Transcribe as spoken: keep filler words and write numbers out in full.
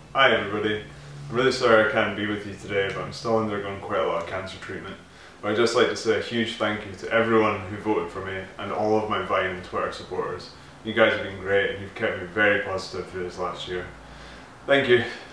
Hi everybody. I'm really sorry I can't be with you today, but I'm still undergoing quite a lot of cancer treatment. But I'd just like to say a huge thank you to everyone who voted for me and all of my Vine and Twitter supporters. You guys have been great and you've kept me very positive through this last year. Thank you.